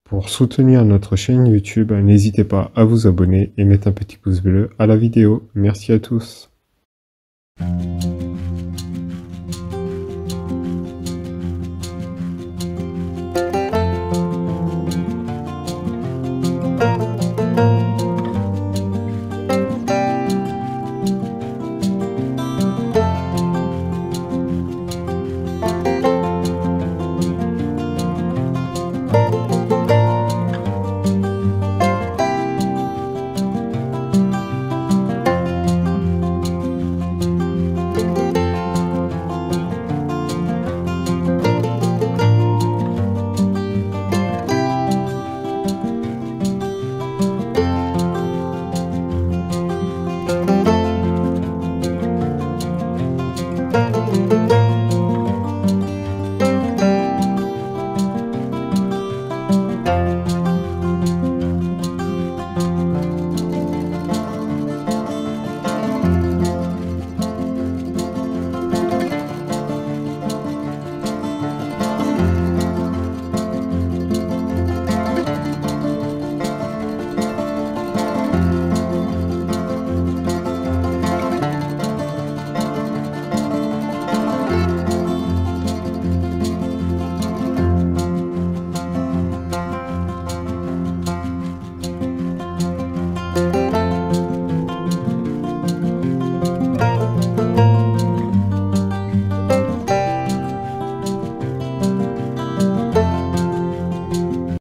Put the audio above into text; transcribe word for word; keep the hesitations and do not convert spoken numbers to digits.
Pour soutenir notre chaîne YouTube, n'hésitez pas à vous abonner et mettre un petit pouce bleu à la vidéo. Merci à tous.